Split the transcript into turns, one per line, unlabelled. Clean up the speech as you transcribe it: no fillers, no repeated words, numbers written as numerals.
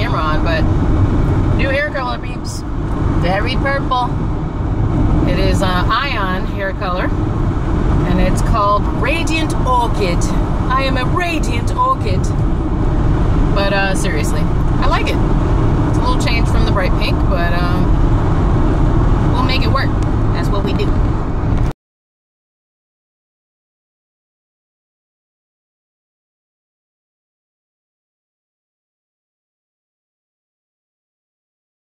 camera on, but new hair color, peeps. Very purple. It is Ion hair color, and it's called Radiant Orchid. I am a radiant orchid.